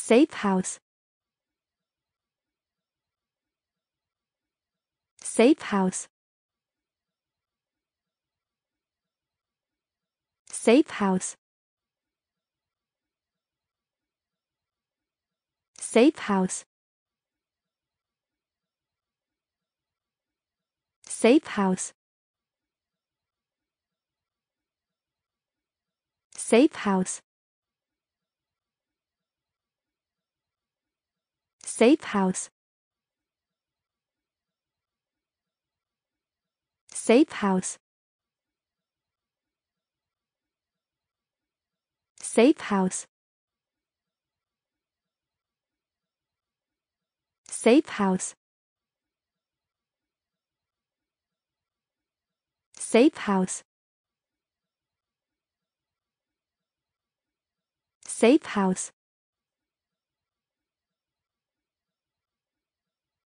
Safehouse. Safehouse. Safehouse. Safehouse. Safehouse. Safehouse. Safehouse. Safehouse. Safehouse. Safehouse. Safehouse. Safehouse.